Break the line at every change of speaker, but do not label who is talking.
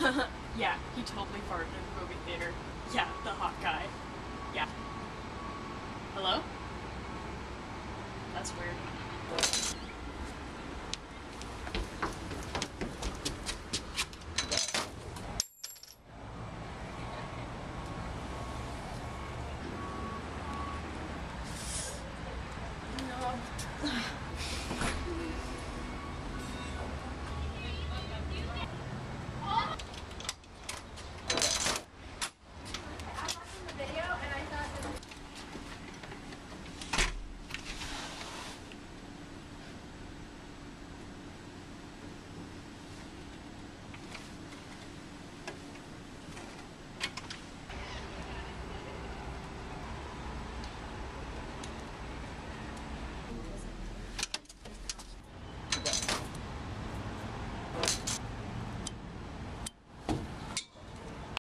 Yeah, he totally farted in the movie theater. Yeah, the hot guy. Yeah. Hello? That's weird.